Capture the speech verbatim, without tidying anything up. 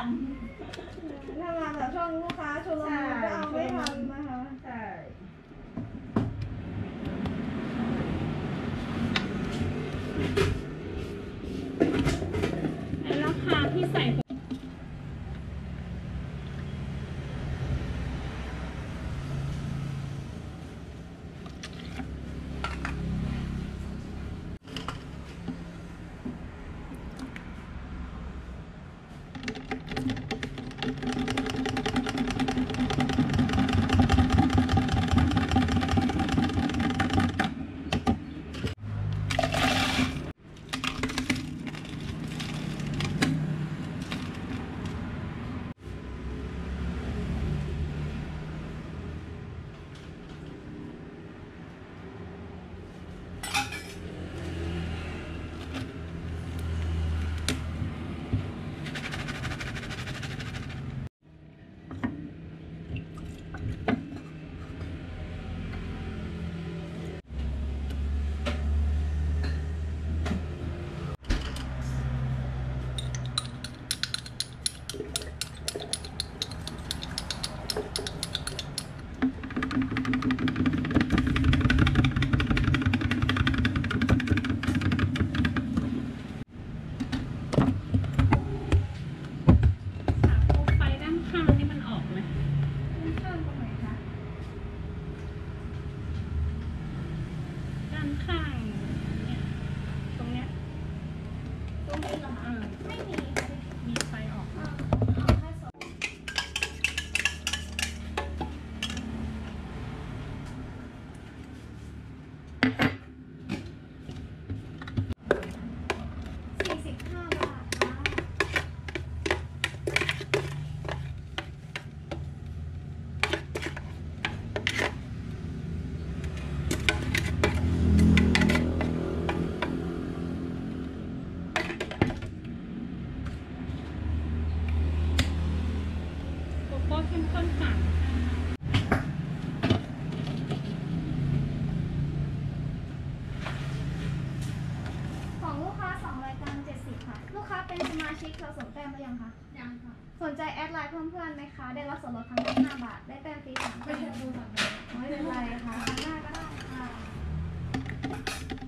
ถ้ามาแบบช่องลูกค้าชวนลงก็เอาไม่ทันนะคะใช่ราคาที่ใส่เข้มข้นค่ะของลูกค้าสองรายการเจ็ดสิบค่ะลูกค้าเป็นสมาชิกสะสมแต้มหรือยังคะยังค่ะสนใจแอดไลน์เพิ่มเพื่อนไหมคะได้รับส่วนลดครั้งละห้าบาทได้แต้มฟรีสามครั้งไม่เป็นไรค่ะครั้งหน้าก็ได้ค่ะ